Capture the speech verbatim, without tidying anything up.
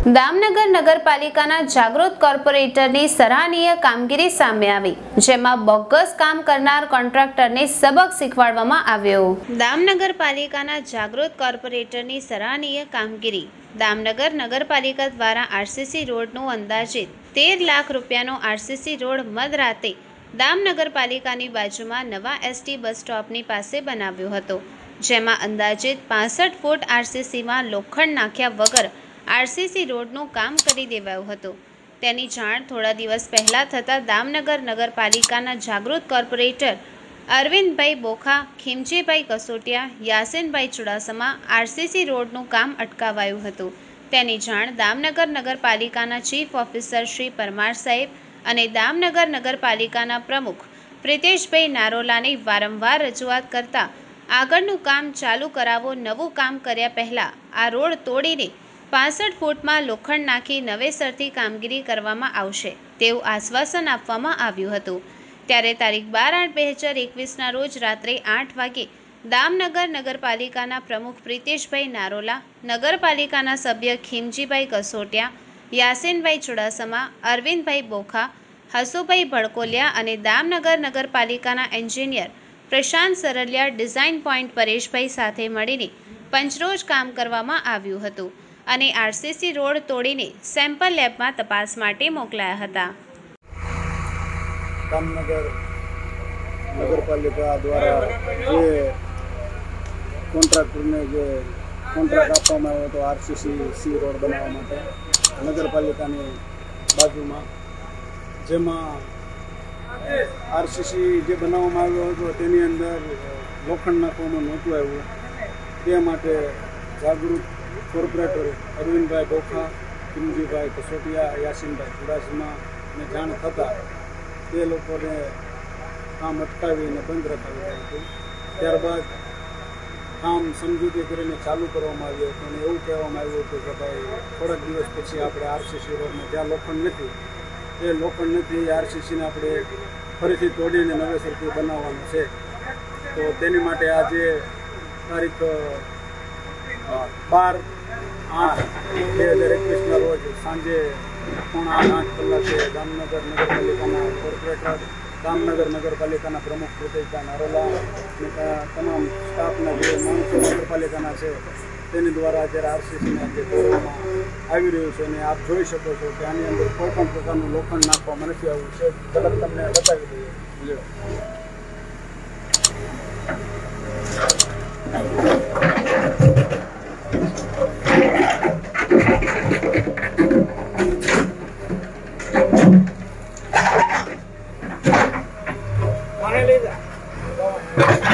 દામનગર નગરપાલિકાના જાગૃત કોર્પોરેટરની સરાહનીય કામગીરી સામે આવી, જેમાં બોગસ કામ કરનાર કોન્ટ્રાક્ટરને સબક શીખવાડવામાં આવ્યો। દામનગર પાલિકાના જાગૃત કોર્પોરેટરની સરાહનીય કામગીરી। દામનગર નગરપાલિકા દ્વારા આરસીસી રોડનું અંદાજિત તેર લાખ રૂપિયાનો આરસીસી રોડ મધરાતે દામનગરપાલિકાની બાજુમાં નવા એસટી બસ સ્ટોપની પાસે બનાવ્યો હતો, જેમાં અંદાજિત પાસઠ ફૂટ આરસીસીમાં લોખંડ નાખ્યા વગર આરસીસી રોડનું કામ કરી દેવાયું હતું। તેની જાણ થોડા દિવસ પહેલા થતાં દામનગર નગરપાલિકાના જાગૃત કોર્પોરેટર અરવિંદભાઈ બોખા, ખીમજીભાઈ કસોટિયા, યાસીનભાઈ ચુડાસમા આરસીસી રોડનું કામ અટકાવાયું હતું। તેની જાણ દામનગર નગરપાલિકાના ચીફ ઓફિસર શ્રી પરમાર સાહેબ અને દામનગર નગરપાલિકાના પ્રમુખ પ્રિતેશભાઈ નારોલાની વારંવાર રજૂઆત કરતા આગળનું કામ ચાલુ કરાવો, નવું કામ કર્યા પહેલા આ રોડ તોડીને પાસઠ ફૂટમાં લોખંડ નાખી નવેસરથી કામગીરી કરવામાં આવશે તેવું આશ્વાસન આપવામાં આવ્યું હતું। ત્યારે તારીખ બાર આઠ બે હજાર એકવીસના રોજ રાત્રે આઠ વાગે દામનગર નગરપાલિકાના પ્રમુખ પ્રિતેશભાઈ નારોલા, નગરપાલિકાના સભ્ય ખીમજીભાઈ કસોટિયા, યાસીનભાઈ ચુડાસમા, અરવિંદભાઈ બોખા, હસુભાઈ ભડકોલિયા અને દામનગર નગરપાલિકાના engineer Prashant Saraliya, design point Pareshbhai સાથે મળીને પંચરોજ કામ કરવામાં આવ્યું હતું અને આરસીસી રોડ તોડીને સેમ્પલ લેબમાં તપાસ માટે મોકલાયા હતા। દામનગર નગરપાલિકા દ્વારા જે કોન્ટ્રાક્ટરને જે કોન્ટ્રાક્ટ આપવામાં આવ્યો હતો આરસીસી સી રોડ બનાવવા માટે નગરપાલિકાની બાજુમાં, જેમાં આરસીસી જે બનાવવામાં આવ્યો હતો તેની અંદર લોખંડ નાખવામાં નહોતું આવ્યું, તે માટે જાગૃત કોર્પોરેટર અરવિંદભાઈ બોખા, ખીમજીભાઈ કસોટિયા, યાસીનભાઈ ચુડાસમાને જાણ થતાં તે લોકોને કામ અટકાવીને બંધ રખાવ્યું હતું। ત્યારબાદ કામ સમજૂતી કરીને ચાલુ કરવામાં આવ્યું હતું અને એવું કહેવામાં આવ્યું હતું કે ભાઈ થોડાક દિવસ પછી આપણે આરસીસી રોડને જ્યાં લોખંડ નથી એ લોખંડ નથી આરસીસીને આપણે ફરીથી તોડીને નવેસરથી બનાવવાનું છે। તો તેની માટે આજે તારીખ બાર આઠ બે હજાર એકવીસના રોજ સાંજે પોણા આઠ કલાકે દામનગર નગરપાલિકાના કોર્પોરેટર, દામનગર નગરપાલિકાના પ્રમુખ પ્રિતેશભાઈ નારોલા અને તમામ સ્ટાફના જે માણસો નગરપાલિકાના છે તેની દ્વારા અત્યારે આરસીસીને આજે તોડવામાં આવી રહ્યું છે અને આપ જોઈ શકો છો કે આની અંદર કોઈ પણ પ્રકારનું લોખંડ નાખવામાં નથી આવ્યું છે। ઝડપ તમને બતાવી દઈએ। Mana leda?